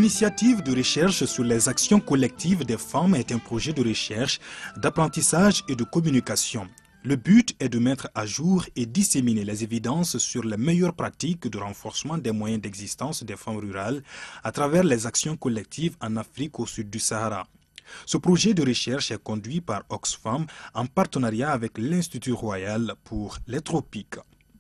L'initiative de recherche sur les actions collectives des femmes est un projet de recherche, d'apprentissage et de communication. Le but est de mettre à jour et disséminer les évidences sur les meilleures pratiques de renforcement des moyens d'existence des femmes rurales à travers les actions collectives en Afrique au sud du Sahara. Ce projet de recherche est conduit par Oxfam en partenariat avec l'Institut Royal pour les Tropiques.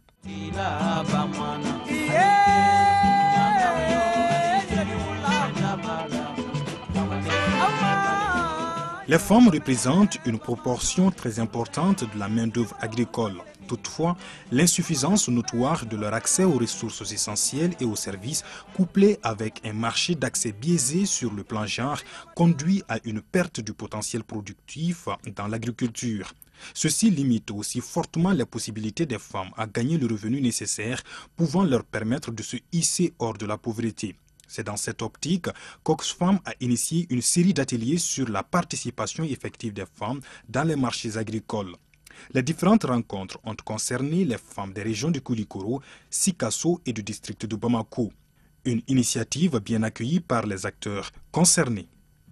Les femmes représentent une proportion très importante de la main-d'œuvre agricole. Toutefois, l'insuffisance notoire de leur accès aux ressources essentielles et aux services, couplée avec un marché d'accès biaisé sur le plan genre, conduit à une perte du potentiel productif dans l'agriculture. Ceci limite aussi fortement les possibilités des femmes à gagner le revenu nécessaire, pouvant leur permettre de se hisser hors de la pauvreté. C'est dans cette optique qu'Oxfam a initié une série d'ateliers sur la participation effective des femmes dans les marchés agricoles. Les différentes rencontres ont concerné les femmes des régions du Koulikoro, Sikasso et du district de Bamako. Une initiative bien accueillie par les acteurs concernés.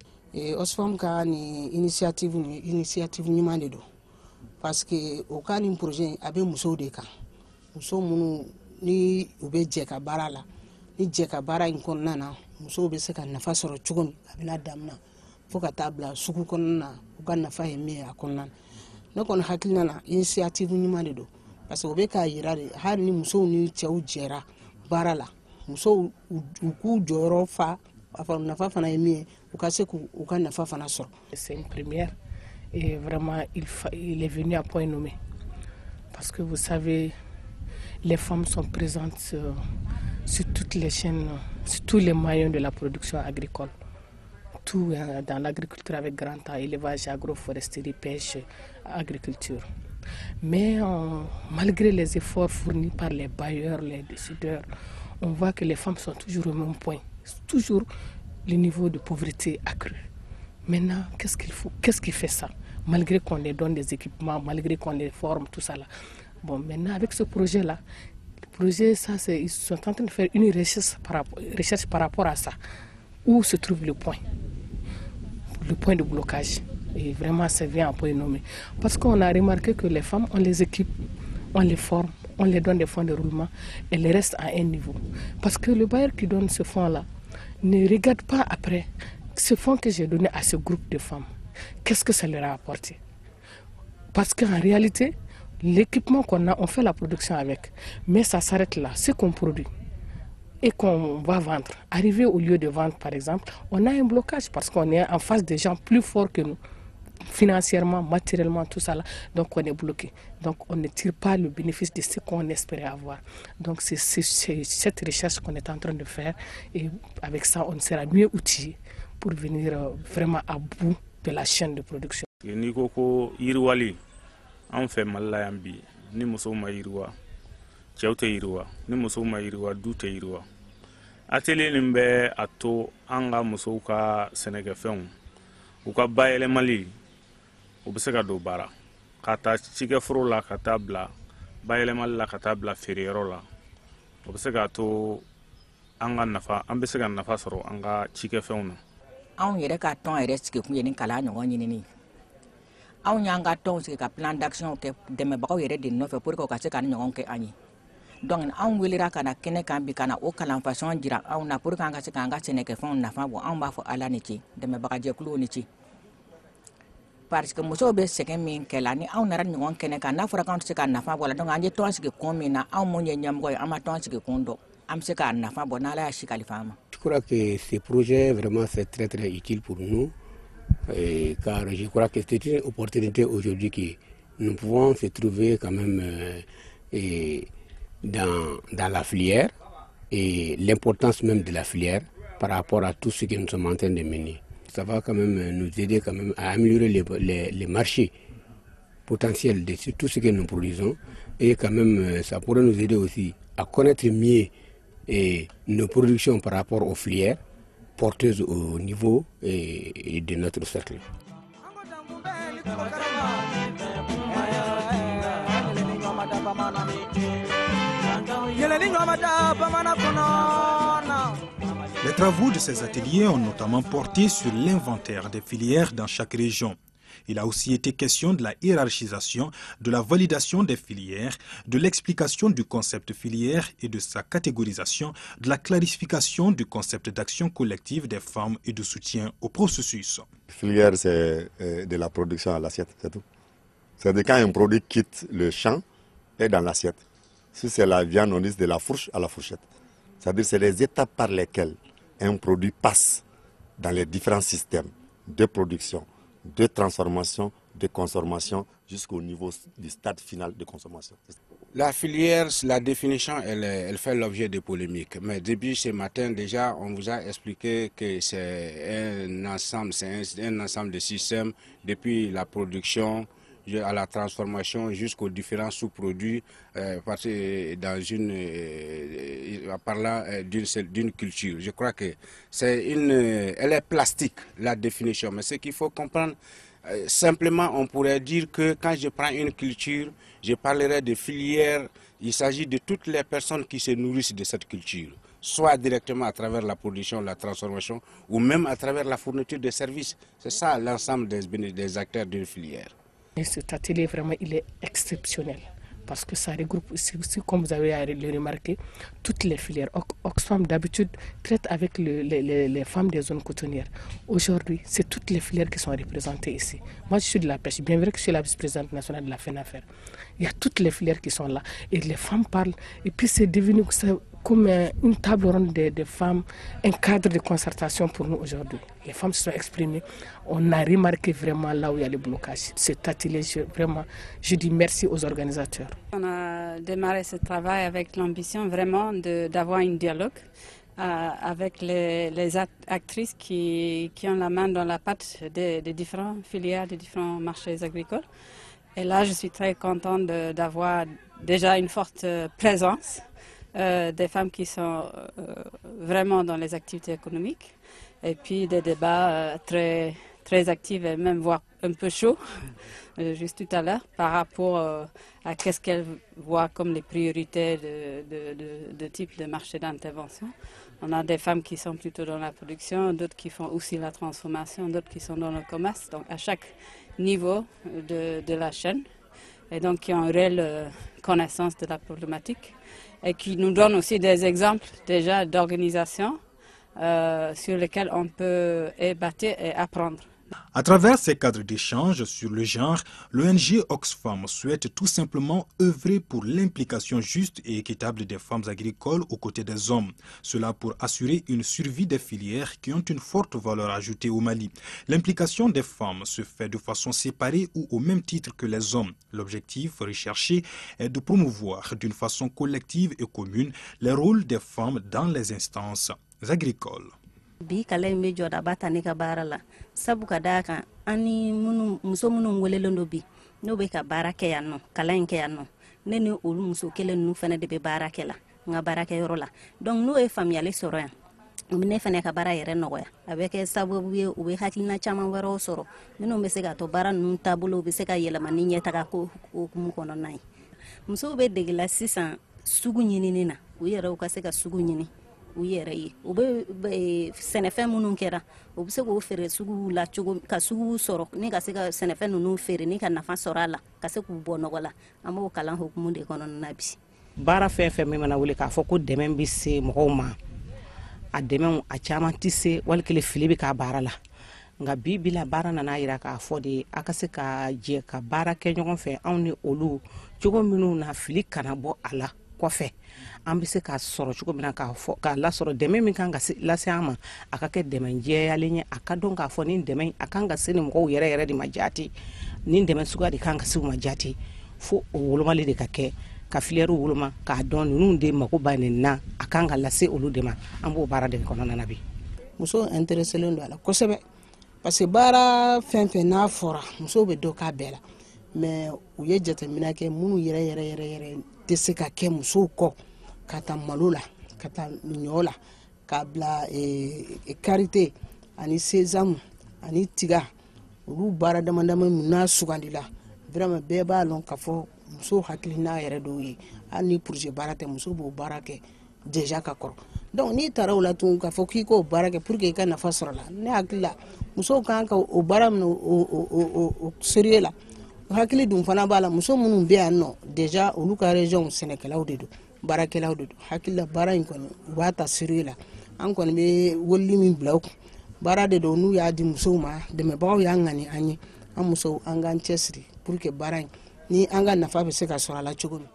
Oxfam a une initiative numéro 2 parce que au cas d'un projet avec muso de cas, muso munu ni ube jeka barala. Ni jeka bara in konnana muso be se ka nafa sɔrɔ cogo min a bɛna damina fo ka taa bila sugu kɔnɔna na u ka nafa ye min ye a kɔnɔna na ne kɔni hakilina na initiative ɲuman de don parce que o bɛ k'a yira de hali ni musow ni cɛw jɛra baara la musow u k'u jɔyɔrɔ fa a fɔ nafa fana ye min ye u ka se k'u ka nafa fana sɔrɔ. C'est une première et vraiment il est venu à point nommé parce que vous savez les femmes sont présentes sur toutes les chaînes, sur tous les maillons de la production agricole. Tout dans l'agriculture avec grand A, élevage, agroforesterie, pêche, agriculture. Mais malgré les efforts fournis par les bailleurs, les décideurs, on voit que les femmes sont toujours au même point. Toujours le niveau de pauvreté accru. Maintenant, qu'est-ce qu'il faut? Qu'est-ce qui fait ça? Malgré qu'on les donne des équipements, malgré qu'on les forme, tout ça là. Bon, maintenant avec ce projet-là, projet, ça, ils sont en train de faire une recherche par rapport à ça. Où se trouve le point de blocage. Et vraiment, ça vient à point nommé. Parce qu'on a remarqué que les femmes, on les équipe, on les forme, on les donne des fonds de roulement, elles restent à un niveau. Parce que le bailleur qui donne ce fonds-là ne regarde pas après ce fonds que j'ai donné à ce groupe de femmes. Qu'est-ce que ça leur a apporté? Parce qu'en réalité, l'équipement qu'on a, on fait la production avec, mais ça s'arrête là. Ce qu'on produit et qu'on va vendre, arriver au lieu de vendre par exemple, on a un blocage parce qu'on est en face des gens plus forts que nous, financièrement, matériellement, tout ça là. Donc on est bloqué. Donc on ne tire pas le bénéfice de ce qu'on espérait avoir. Donc c'est cette recherche qu'on est en train de faire et avec ça on sera mieux outillé pour venir vraiment à bout de la chaîne de production. An fɛ Mali yan bi ni musow ma yiriwa cɛw tɛ yiriwa ni musow ma yiriwa du tɛ yiriwa atelier nin bɛ a to an ka musow ka sɛnɛkɛfɛnw u ka bayɛlɛmali u bɛ se ka don baara ka taa cikɛforo la ka taa bila bayɛlɛmali la ka taa bila feereyɔrɔ la u bɛ se ka to an bɛ se ka nafa sɔrɔ an ka cikɛfɛnw na. Anw yɛrɛ ka tɔn yɛrɛ sigi kun ye ni kalan ɲɔgɔn ɲinini. Anw y'an ka tɔnw sigi ka plan d'action kɛ dɛmɛbagaw yɛrɛ de nɔfɛ pour que u ka se ka ɲɔgɔn kɛ an ye. Donc anw welera ka na kɛnɛ kan bi ka na o kalanfasɔn jira anw na pour que an ka se k'an ka sɛnɛkɛfɛnw nafa bɔ anw b'a fɔ Ala ni ce dɛmɛbagajɛkuluw ni ce. Parce que musow bɛ sɛgɛn min kɛ la ni anw nana ɲɔgɔn kɛnɛ kan n'a fɔra k'anw tɛ se ka nafa bɔ la donc an ye tɔn sigi kun min na anw mun ye ɲɛmɔgɔ ye an ma tɔn sigi kun dɔn an bɛ se k'a nafa bɔ n'Ala y'a si kalifa an ma. Je crois que ce projet vraiment c'est très très utile pour nous. Car je crois que c'est une opportunité aujourd'hui que nous pouvons se trouver quand même dans la filière et l'importance même de la filière par rapport à tout ce que nous sommes en train de mener. Ça va quand même nous aider quand même à améliorer les marchés potentiels de tout ce que nous produisons et quand même ça pourrait nous aider aussi à connaître mieux nos productions par rapport aux filières porteuses au niveau de notre cercle. Yeleni ngoma da pamana kono na Les travaux de ces ateliers ont notamment porté sur l'inventaire des filières dans chaque région. Il a aussi été question de la hiérarchisation, de la validation des filières, de l'explication du concept filière et de sa catégorisation, de la clarification du concept d'action collective des femmes et de soutien au processus. Filière, c'est de la production à l'assiette, c'est tout. C'est-à-dire quand un produit quitte le champ et dans l'assiette. Si c'est la viande, on dit de la fourche à la fourchette. C'est-à-dire c'est les étapes par lesquelles un produit passe dans les différents systèmes de production, de transformation, de consommation, jusqu'au niveau du stade final de consommation. La filière, la définition, elle fait l'objet de polémiques. Mais depuis ce matin, déjà, on vous a expliqué que c'est un ensemble de systèmes, depuis la production à la transformation jusqu'aux différents sous-produits parlant d'une culture. Je crois que elle est plastique, la définition. Mais ce qu'il faut comprendre, simplement, on pourrait dire que quand je prends une culture, je parlerai de filière. Il s'agit de toutes les personnes qui se nourrissent de cette culture, soit directement à travers la production, la transformation, ou même à travers la fourniture de services. C'est ça l'ensemble des acteurs d'une filière. Et cet atelier, vraiment, il est exceptionnel parce que ça regroupe aussi, comme vous avez le remarqué, toutes les filières. Oxfam, d'habitude, traite avec les femmes des zones cotonnières. Aujourd'hui, c'est toutes les filières qui sont représentées ici. Moi, je suis de la pêche, bien vrai que je suis la vice-présidente nationale de la FENAFER. Il y a toutes les filières qui sont là et les femmes parlent. Et puis, c'est devenu comme une table ronde des femmes, un cadre de concertation pour nous aujourd'hui. Les femmes se sont exprimées. On a remarqué vraiment là où il y a le blocage. Cet atelier, vraiment, je dis merci aux organisateurs. On a démarré ce travail avec l'ambition vraiment d'avoir un dialogue avec les actrices qui ont la main dans la pâte des différentes filières, des différents marchés agricoles. Et là, je suis très contente d'avoir déjà une forte présence. Des femmes qui sont vraiment dans les activités économiques et puis des débats très actifs et même voire un peu chauds juste tout à l'heure par rapport à qu'est-ce qu'elles voient comme les priorités de type de marché d'intervention. On a des femmes qui sont plutôt dans la production, d'autres qui font aussi la transformation, d'autres qui sont dans le commerce, donc à chaque niveau de la chaîne et donc qui ont une réelle connaissance de la problématique. Et qui nous donne aussi des exemples déjà d'organisations sur lesquelles on peut ébattre et apprendre. À travers ces cadres d'échange sur le genre, l'ONG Oxfam souhaite tout simplement œuvrer pour l'implication juste et équitable des femmes agricoles aux côtés des hommes. Cela pour assurer une survie des filières qui ont une forte valeur ajoutée au Mali. L'implication des femmes se fait de façon séparée ou au même titre que les hommes. L'objectif recherché est de promouvoir d'une façon collective et commune les rôles des femmes dans les instances agricoles. Bi kala me joda bata ne ka bara la sabu ka da kan ani muso munu welelo bi no be ka bara ke yanno kala en ke yanno ne ne olu muso kelen nu fane de be bara ke la nga bara ke yoro la donc no e familiale soro yan mine fane ka bara yere no ya avec sabu bi u be hakina chama waro soro mino me se ga to bara nu tabulo be se ka yela mani nyeta ka ko mu kono nai muso be de la 600 sugu nyini na u yere u ka se ka sugu nyini u yɛrɛ ye u bɛ sɛnɛfɛn minnu kɛra u bɛ se k'o feere sugu la cogo ka sugu sɔrɔ ni ka se ka sɛnɛfɛn ninnu feere ni ka nafa sɔrɔ a la ka se k'u bɔ nɔgɔ la an b'o kalan hukumu de kɔnɔna na bi. Baara fɛn fɛn min mana wuli k'a fɔ ko dɛmɛ bɛ se mɔgɔw ma a dɛmɛ a caman tɛ se wali kelen fili bɛ k'a baara la nka bi la baara nana yira k'a fɔ de a ka se ka jɛ ka baara kɛ ɲɔgɔn fɛ anw ni olu cogo minnu na fili kana bɔ a la kɔfɛ an bɛ se k'a sɔrɔ cogo min na k'a lasɔrɔ dɛmɛ min kan ka lase an ma a ka kɛ dɛmɛ jɛyalen ye a ka dɔn k'a fɔ nin dɛmɛ a kan ka se ni mɔgɔw yɛrɛ de ma jaati nin dɛmɛ suguya de kan ka se u ma jaati fo o wolomali de ka kɛ ka filiɛriw woloma k'a dɔn ninnu de mako b'a nin na a kan ka lase olu de ma an b'o baara de kɔnɔna na bi. Muso intéresselen don a la kosɛbɛ parce que baara fɛn fɛn n'a fɔra muso bɛ dɔ k'a bɛɛ la mais u ye jateminɛ kɛ minnu yɛrɛ tɛ se ka kɛ musow kɔ ka taa malo la ka taa ɲɔ la k'a bila karité ani sésame ani tiga olu baara damadama min n'a sugandila vraiment bɛɛ b'a lɔn k'a fɔ muso hakilina yɛrɛ dɔw ye hali ni projet baara tɛ muso b'o baara kɛ déjà ka kɔrɔ donc n'i taara o la tun k'a fɔ k'i k'o baara kɛ pour que i ka nafa sɔrɔ la ne hakili la musow kan ka o baara minɛ o sérieux la hakili dun fana b'a la muso minnu bɛ yan nɔ déjà olu ka région sɛnɛkɛlaw de don baarakɛlaw de don hakili la baara in kɔni u b'a ta sérieux la an kɔni bɛ weleli min bila u kun baara de don n'u y'a di musow ma dɛmɛbagaw y'a ŋani an ye an musow an k'an cɛsiri pour que baara in ni an ka nafa bɛ se ka sɔrɔ a la cogo min.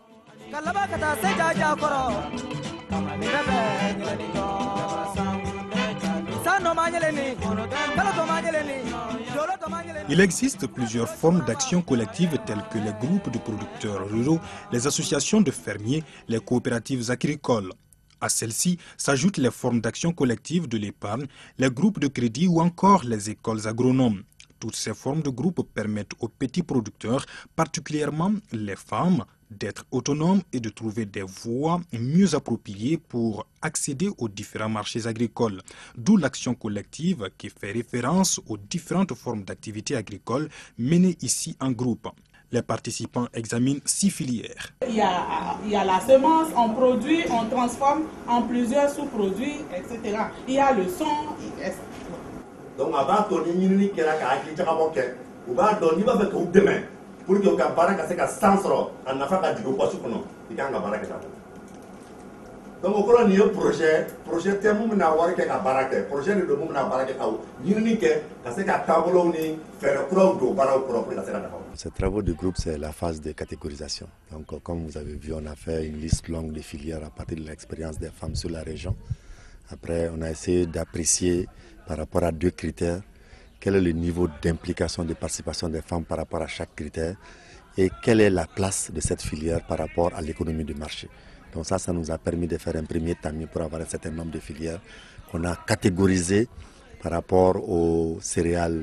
Il existe plusieurs formes d'action collective telles que les groupes de producteurs ruraux, les associations de fermiers, les coopératives agricoles. À celles-ci s'ajoutent les formes d'action collective de l'épargne, les groupes de crédit ou encore les écoles agronomes. Toutes ces formes de groupes permettent aux petits producteurs, particulièrement les femmes, d'être autonomes et de trouver des voies mieux appropriées pour accéder aux différents marchés agricoles. D'où l'action collective qui fait référence aux différentes formes d'activités agricoles menées ici en groupe. Les participants examinent 6 filières. Il y a la semence, on produit, on transforme en plusieurs sous-produits, etc. Il y a le son, etc. Donc avant qu'on ait une qui on va donner demain pour que la baraka se ka sansoro en afaka digo posu kono ikanga baraka ta. Donc au cours du projet temu na wari ke ka baraka projet de mu na baraka ka ni ke ka se ka tabolo ni faire pro do bara pro pour la se ka. Ces travaux de groupe, c'est la phase de catégorisation. Donc comme vous avez vu, on a fait une liste longue de filières à partir de l'expérience des femmes sur la région. Après, on a essayé d'apprécier par rapport à 2 critères, quel est le niveau d'implication, de participation des femmes par rapport à chaque critère et quelle est la place de cette filière par rapport à l'économie de marché. Donc ça nous a permis de faire un premier tamis pour avoir un certain nombre de filières qu'on a catégorisées par rapport aux céréales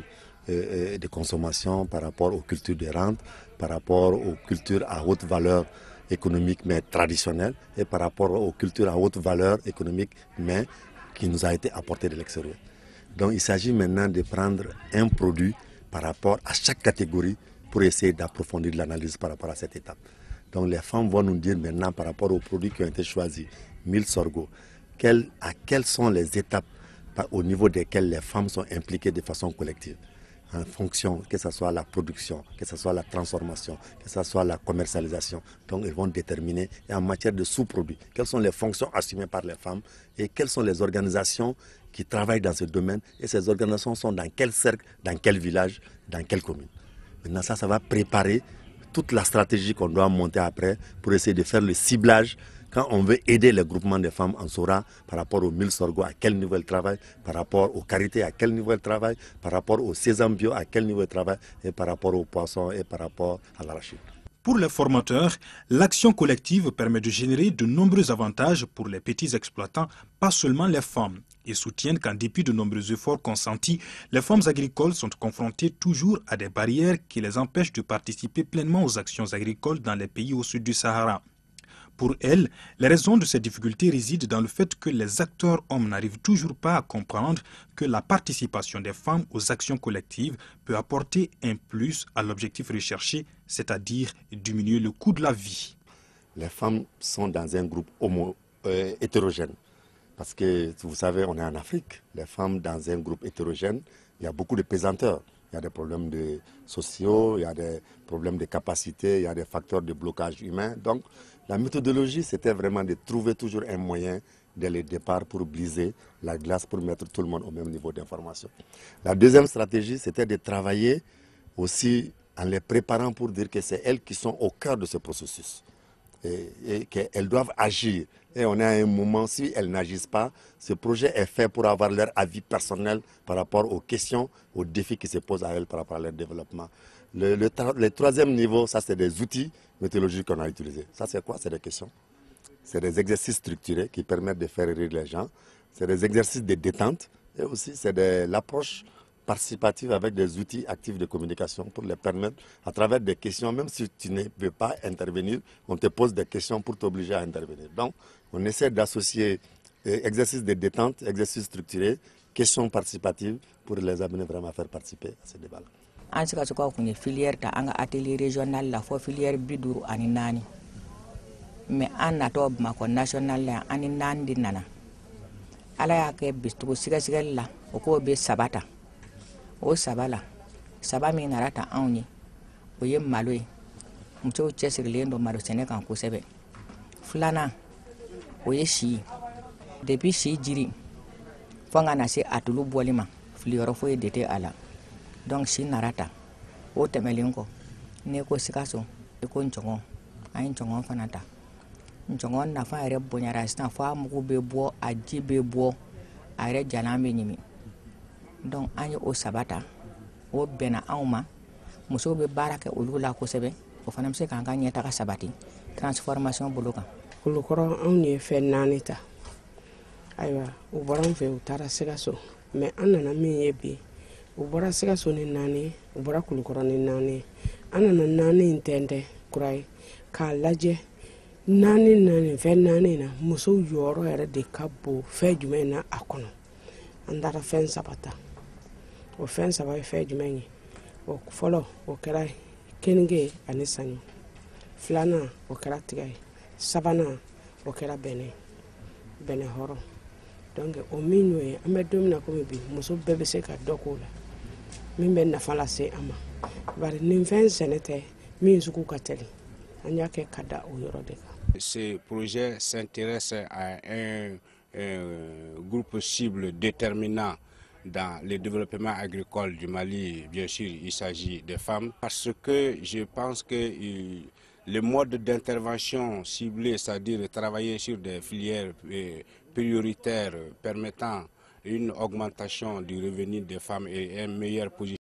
de consommation, par rapport aux cultures de rente, par rapport aux cultures à haute valeur économique mais traditionnelles et par rapport aux cultures à haute valeur économique mais qui nous a été apportées de l'extérieur. Donc il s'agit maintenant de prendre un produit par rapport à chaque catégorie pour essayer d'approfondir l'analyse par rapport à cette étape. Donc les femmes vont nous dire maintenant par rapport aux produits qui ont été choisis, 1000 sorgho, quelles sont les étapes au niveau desquelles les femmes sont impliquées de façon collective. En fonction, que ce soit la production, que ce soit la transformation, que ce soit la commercialisation. Donc ils vont déterminer, et en matière de sous-produits, quelles sont les fonctions assumées par les femmes et quelles sont les organisations qui travaillent dans ce domaine. Et ces organisations sont dans quel cercle, dans quel village, dans quelle commune. Maintenant ça va préparer toute la stratégie qu'on doit monter après pour essayer de faire le ciblage. Quand on veut aider le groupement des femmes, on saura par rapport aux 1000 sorgho à quel niveau elles travaillent, par rapport aux karités à quel niveau elles travaillent, par rapport au sésame bio à quel niveau elles travaillent, et par rapport aux poissons et par rapport à l'arachide. Pour les formateurs, l'action collective permet de générer de nombreux avantages pour les petits exploitants, pas seulement les femmes. Ils soutiennent qu'en dépit de nombreux efforts consentis, les femmes agricoles sont confrontées toujours à des barrières qui les empêchent de participer pleinement aux actions agricoles dans les pays au sud du Sahara. Pour elles, les raisons de ces difficultés résident dans le fait que les acteurs hommes n'arrivent toujours pas à comprendre que la participation des femmes aux actions collectives peut apporter un plus à l'objectif recherché, c'est-à-dire diminuer le coût de la vie. Les femmes sont dans un groupe hétérogène. Parce que, vous savez, on est en Afrique. Les femmes dans un groupe hétérogène, il y a beaucoup de pesanteurs. Il y a des problèmes sociaux, il y a des problèmes de capacité, il y a des facteurs de blocage humain. Donc, la méthodologie, c'était vraiment de trouver toujours un moyen dès le départ pour briser la glace, pour mettre tout le monde au même niveau d'information. La deuxième stratégie, c'était de travailler aussi en les préparant pour dire que c'est elles qui sont au cœur de ce processus et qu'elles doivent agir. Et on est à un moment, si elles n'agissent pas, ce projet est fait pour avoir leur avis personnel par rapport aux questions, aux défis qui se posent à elles par rapport à leur développement. Le troisième niveau, ça c'est des outils méthodologiques qu'on a utilisés. Ça c'est quoi? C'est des questions. C'est des exercices structurés qui permettent de faire rire les gens. C'est des exercices de détente et aussi c'est de l'approche participative avec des outils actifs de communication pour les permettre, à travers des questions, même si tu ne peux pas intervenir, on te pose des questions pour t'obliger à intervenir. Donc, on essaie d'associer exercices de détente, exercices structurés, questions participatives pour les amener vraiment à faire participer à ce débat-là. An sika filière ta anga atelier régional la fo filière biduru ani nani mais an natɔ Bamakɔ national la an ni naani de nana ala y'a kɛ bicogo sigasigɛli la o k'o bɛ saba ta o saba la saba min nana ta anw ye o ye malo ye musow cɛsirilen don malo sɛnɛ kan kosɛbɛ filanan o ye si ye depuis si jiri fo ka na se a tulu bɔli ma filiyɔrɔ foyi de tɛ a la donc si nana ta o tɛmɛlen kɔ n'i ko Sikaso i ko Ncɔngɔn an ye Ncɔngɔn fana ta Ncɔngɔn nafa yɛrɛ bonyara sisan fo a mugu bɛ bɔ a ji bɛ bɔ a yɛrɛ jalan bɛ ɲimi donc an ye o saba ta o bɛnna anw ma musow bɛ baara kɛ olu la kosɛbɛ o fana bɛ se k'an ka ɲɛtaga sabati transformation bolo kan. Kulukɔrɔ anw ye fɛn 4 ta ayiwa u bɔra an fɛ u taara Sikaso mais an nana min ye bi u bɔra Sikaso ni 4 u bɔra Kulukɔrɔ ni 4 an nana 4 in tɛntɛn kura ye k'a lajɛ 4 fɛn 4 na musow jɔyɔrɔ yɛrɛ de ka bon fɛn jumɛn na a kɔnɔ an taara fɛn 3 ta o fɛn 3 ye fɛn jumɛn ye o fɔlɔ o kɛra kenige ani saɲɔ filanan o kɛra tigɛ ye sabanan o kɛra bɛnɛ hɔrɔn donc o min y'o ye an bɛ don min na komi bi muso bɛɛ bɛ se ka dɔ k'o la min bɛ nafa lase an ma bari nin fɛn sɛnɛ tɛ min sugu ka teli an y'a kɛ ka da o yɔrɔ de kan. Ce projet s'intéresse à un groupe cible déterminant dans le développement agricole du Mali. Bien sûr, il s'agit des femmes parce que je pense que le mode d'intervention ciblé, c'est-à-dire travailler sur des filières prioritaires permettant une augmentation du revenu des femmes et une meilleure position